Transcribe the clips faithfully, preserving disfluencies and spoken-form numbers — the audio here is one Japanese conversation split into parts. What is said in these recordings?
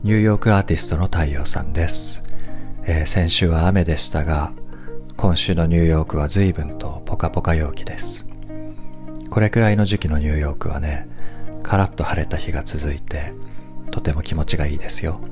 ニューヨークアーティストの太陽さんです、えー、先週は雨でしたが、今週のニューヨークは随分とポカポカ陽気です。これくらいの時期のニューヨークはね、カラッと晴れた日が続いてとても気持ちがいいですよ。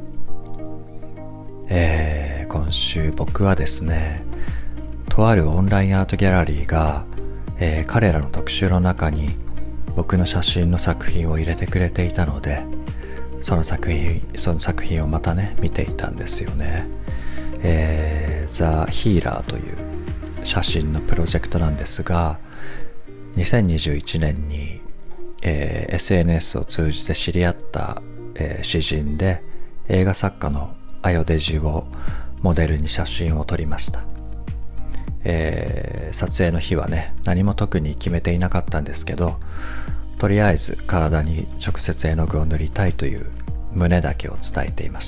えー、今週僕はですね、とあるオンラインアートギャラリーが、えー、彼らの特集の中に僕の写真の作品を入れてくれていたので、その作品その作品をまたね見ていたんですよね。えー、ザ・ヒーラーという写真のプロジェクトなんですが、にせんにじゅういちねんに、えー、エスエヌエス を通じて知り合った、えー、詩人で映画作家のアヨデジをモデルに写真を撮りました。えー、撮影の日はね、何も特に決めていなかったんですけど、とりあえず体に直接絵の具を塗りたいという旨だけを伝えていました。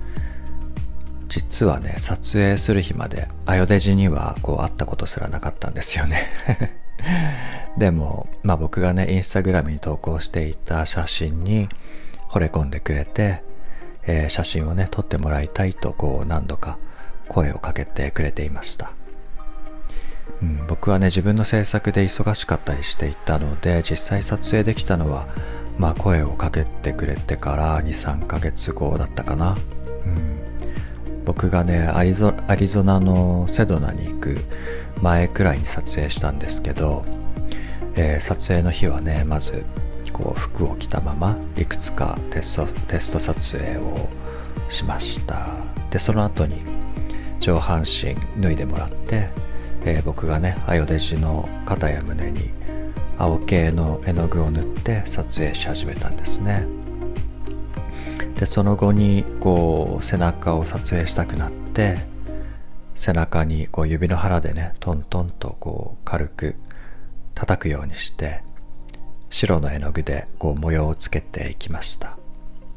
実はね、撮影する日までアヨデジにはこう会ったことすらなかったんですよねでも、まあ、僕がねインスタグラムに投稿していた写真に惚れ込んでくれて、えー、写真をね撮ってもらいたいとこう何度か声をかけてくれていました。うん、僕はね自分の制作で忙しかったりしていたので、実際撮影できたのは、まあ、声をかけてくれてからにさんかげつごだったかな。うん、僕がねアリゾ、アリゾナのセドナに行く前くらいに撮影したんですけど、えー、撮影の日はね、まずこう服を着たままいくつかテスト、テスト撮影をしました。でその後に上半身脱いでもらって、えー、僕がねアヨデジの肩や胸に青系の絵の具を塗って撮影し始めたんですね。でその後にこう背中を撮影したくなって、背中にこう指の腹でねトントンとこう軽く叩くようにして、白の絵の具でこう模様をつけていきました。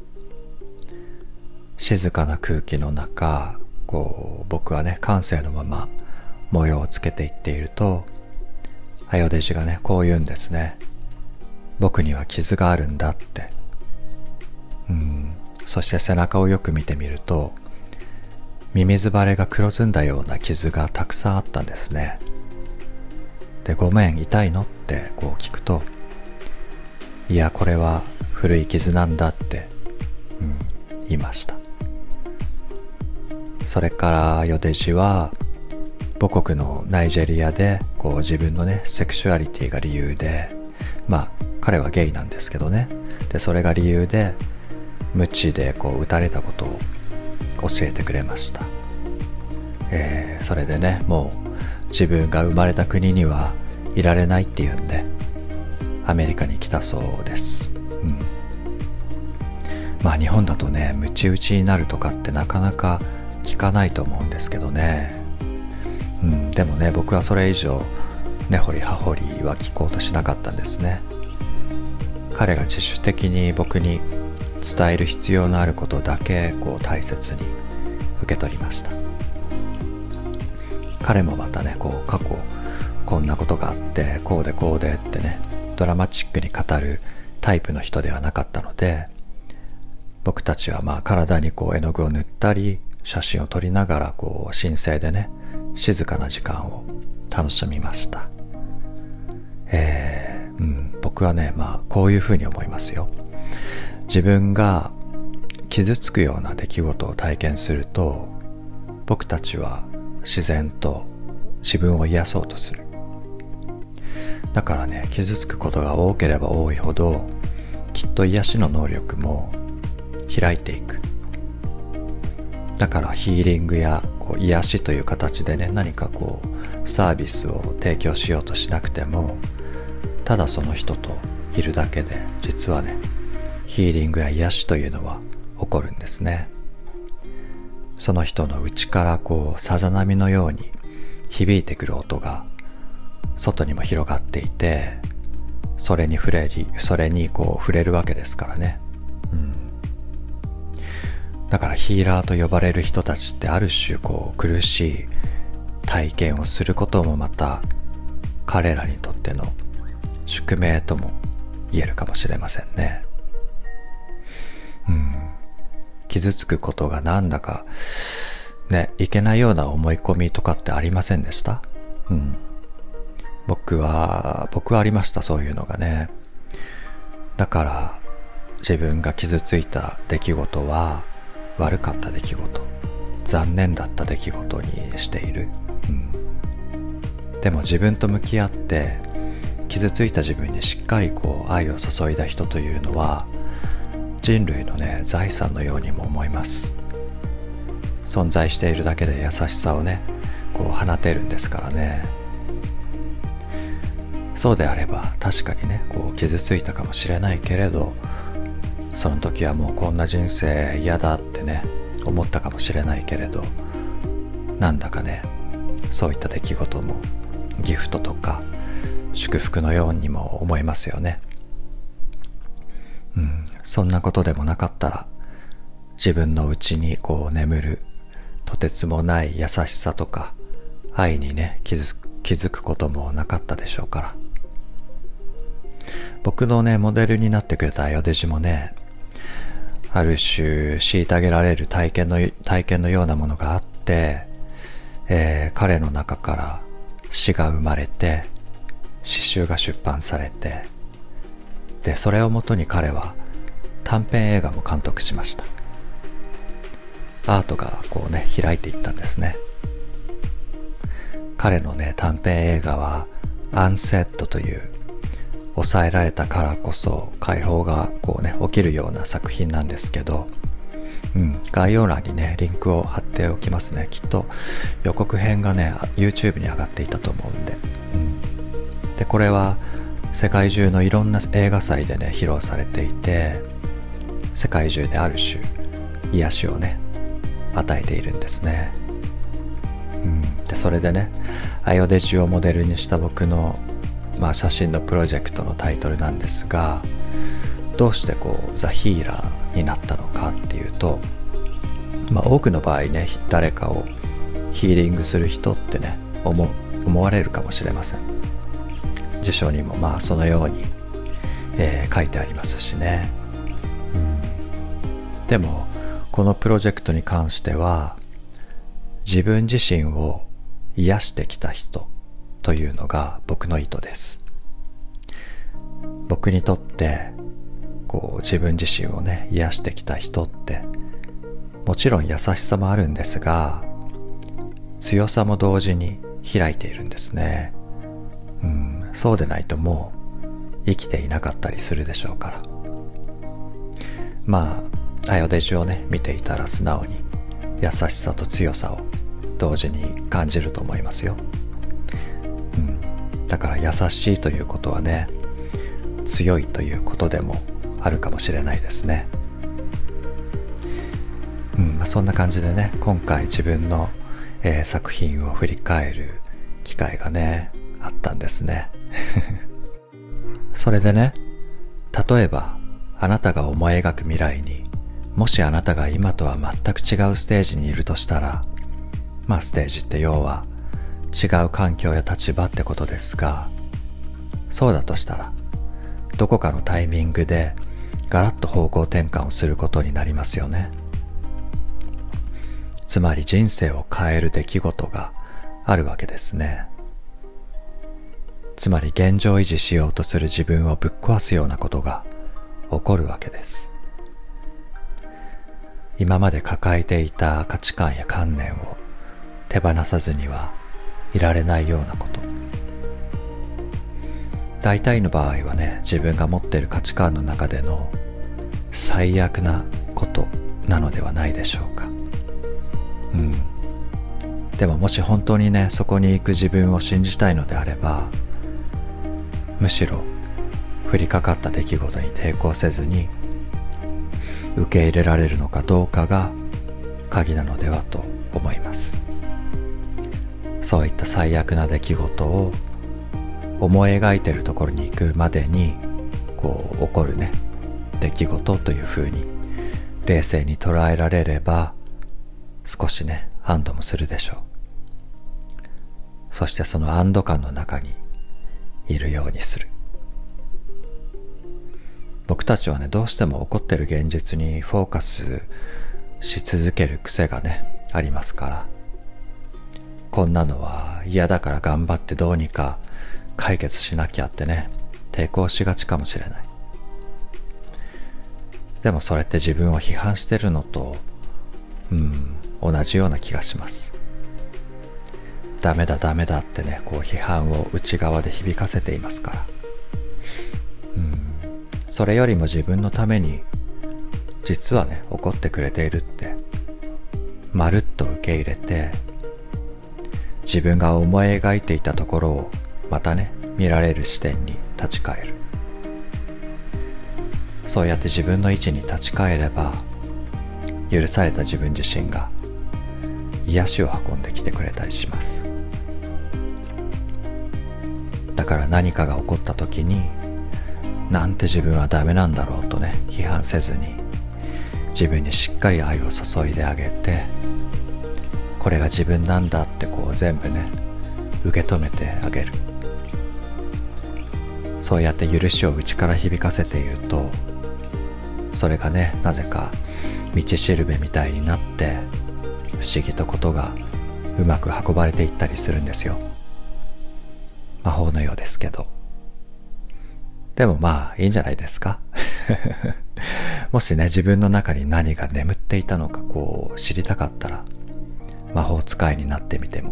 静かな空気の中、こう僕はね感性のまま模様をつけていっていると、アヨデジがねこう言うんですね。僕には傷があるんだって。うん、そして背中をよく見てみると、ミミズバレが黒ずんだような傷がたくさんあったんですね。で、ごめん、痛いのってこう聞くと、いやこれは古い傷なんだって、うん、言いました。それからアヨデジは母国のナイジェリアでこう自分のねセクシュアリティが理由で、まあ彼はゲイなんですけどね、でそれが理由で鞭でこう撃たれたことを教えてくれました。えー、それでね、もう自分が生まれた国にはいられないっていうんでアメリカに来たそうです。うん、まあ日本だとねムチ打ちになるとかってなかなか聞かないと思うんですけどね。うん、でもね僕はそれ以上根掘り葉掘りは聞こうとしなかったんですね。彼が自主的に僕に伝える必要のあることだけこう大切に受け取りました。彼もまたねこう過去こんなことがあってこうでこうでってねドラマチックに語るタイプの人ではなかったので、僕たちはまあ体にこう絵の具を塗ったり写真を撮りながらこう神聖でね静かな時間を楽しみました。えーうん、僕はねまあこういうふうに思いますよ。自分が傷つくような出来事を体験すると、僕たちは自然と自分を癒そうとする。だからね傷つくことが多ければ多いほど、きっと癒しの能力も開いていく。だからヒーリングやこう癒しという形でね何かこうサービスを提供しようとしなくても、ただその人といるだけで実はねヒーリングや癒しというのは起こるんですね。その人の内からこうさざ波のように響いてくる音が外にも広がっていて、それに触れりそれにこう触れるわけですからね。うん、だからヒーラーと呼ばれる人たちってある種こう苦しい体験をすることもまた彼らにとっての宿命とも言えるかもしれませんね。うん、 傷つくことがなんだかね、いけないような思い込みとかってありませんでした？うん。僕は、僕はありました、そういうのがね。だから、自分が傷ついた出来事は、悪かった出来事、残念だった出来事にしている。うん。でも自分と向き合って、傷ついた自分にしっかりこう愛を注いだ人というのは、人類のね、財産のようにも思います。存在しているだけで優しさをね、こう放てるんですからね。そうであれば確かにね、こう傷ついたかもしれないけれど、その時はもうこんな人生嫌だってね思ったかもしれないけれど、なんだかね、そういった出来事もギフトとか祝福のようにも思いますよね。うん、そんなことでもなかったら、自分の内にこう眠るとてつもない優しさとか愛にね気づく、気づくこともなかったでしょうから。僕のねモデルになってくれたアヨデジもね、ある種虐げられる体験の体験のようなものがあって、えー、彼の中から詩が生まれて、詩集が出版されて、でそれをもとに彼は短編映画も監督しました。アートがこうね開いていったんですね。彼のね短編映画はアンセットという抑えられたからこそ解放がこうね起きるような作品なんですけど、うん、概要欄にねリンクを貼っておきますね。きっと予告編がね YouTube に上がっていたと思うんで、うん、でこれは世界中のいろんな映画祭でね披露されていて、世界中である種癒しをね与えているんですね。うん、でそれでね、アヨデジをモデルにした僕のまあ、写真のプロジェクトのタイトルなんですが、どうしてこうザ・ヒーラーになったのかっていうと、まあ、多くの場合ね誰かをヒーリングする人ってね 思, 思われるかもしれません。辞書にもまあそのように、えー、書いてありますしね、うん、でもこのプロジェクトに関しては、自分自身を癒してきた人というのが僕の意図です。僕にとってこう自分自身をね癒してきた人って、もちろん優しさもあるんですが、強さも同時に開いているんですね。うん、そうでないともう生きていなかったりするでしょうから。まあアヨデジをね見ていたら素直に優しさと強さを同時に感じると思いますよ。うん、だから優しいということはね、強いということでもあるかもしれないですね。うんまあ、そんな感じでね、今回自分の、えー、作品を振り返る機会がねあったんですね。それでね、例えばあなたが思い描く未来に、もしあなたが今とは全く違うステージにいるとしたら、まあステージって要は違う環境や立場ってことですが、そうだとしたらどこかのタイミングでガラッと方向転換をすることになりますよね。つまり人生を変える出来事があるわけですね。つまり現状維持しようとする自分をぶっ壊すようなことが起こるわけです。今まで抱えていた価値観や観念を手放さずにはいられないようなこと。大体の場合はね、自分が持っている価値観の中での最悪なことなのではないでしょうか。うん。でももし本当にね、そこに行く自分を信じたいのであれば、むしろ降りかかった出来事に抵抗せずに受け入れられるのかどうかが鍵なのではと思います。そういった最悪な出来事を思い描いているところに行くまでにこう起こるね出来事というふうに冷静に捉えられれば、少しね安堵もするでしょう。そしてその安堵感の中にいるようにする。僕たちはね、どうしても起こっている現実にフォーカスし続ける癖がね、ありますから、こんなのは嫌だから頑張ってどうにか解決しなきゃってね、抵抗しがちかもしれない。でもそれって自分を批判してるのと、うん、同じような気がします。ダメだダメだってね、こう批判を内側で響かせていますから。うん、それよりも自分のために、実はね、怒ってくれているって、まるっと受け入れて、自分が思い描いていたところをまたね、見られる視点に立ち返る。そうやって自分の位置に立ち返れば、許された自分自身が癒しを運んできてくれたりします。だから何かが起こった時に、なんて自分はダメなんだろうとね、批判せずに、自分にしっかり愛を注いであげて、これが自分なんだってこう全部ね、受け止めてあげる。そうやって許しを内から響かせていると、それがね、なぜか道しるべみたいになって、不思議とことがうまく運ばれていったりするんですよ。魔法のようですけど。でもまあいいんじゃないですか。もしね、自分の中に何が眠っていたのかこう知りたかったら、魔法使いになってみても。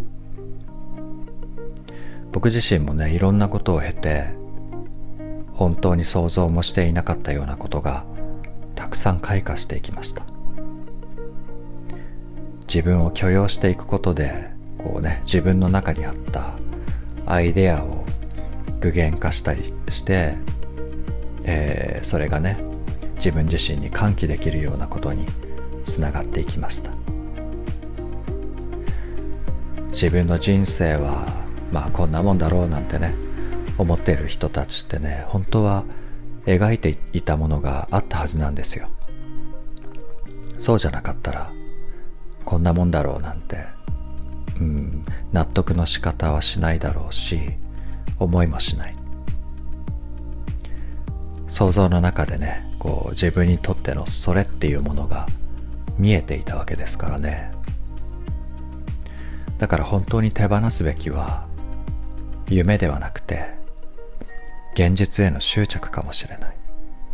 僕自身もね、いろんなことを経て、本当に想像もしていなかったようなことがたくさん開花していきました。自分を許容していくことで、こうね、自分の中にあったアイデアを具現化したりして、えー、それがね、自分自身に喚起できるようなことにつながっていきました。自分の人生はまあこんなもんだろうなんてね、思っている人たちってね、本当は描いていたものがあったはずなんですよ。そうじゃなかったら、こんなもんだろうなんて、うん、納得の仕方はしないだろうし、思いもしない。想像の中でね、こう自分にとってのそれっていうものが見えていたわけですからね。だから本当に手放すべきは、夢ではなくて、現実への執着かもしれない。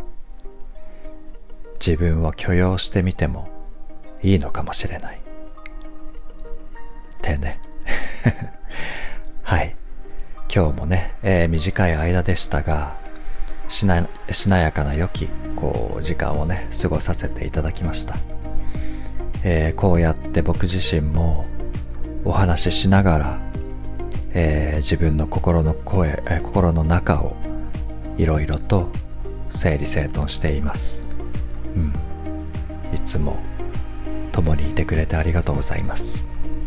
自分を許容してみてもいいのかもしれない。ってね。はい。今日もね、えー、短い間でしたが、しな、しなやかな良き、こう、時間をね、過ごさせていただきました。えー、こうやって僕自身もお話ししながら、えー、自分の心の声、えー、心の中をいろいろと整理整頓しています。うん。いつも共にいてくれてありがとうございます。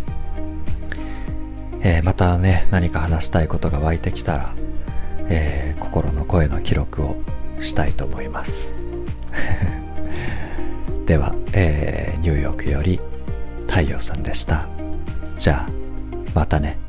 えー、またね、何か話したいことが湧いてきたら、えー、心の声の記録をしたいと思います。では、えー、ニューヨークより太陽さんでした。じゃあ、またね。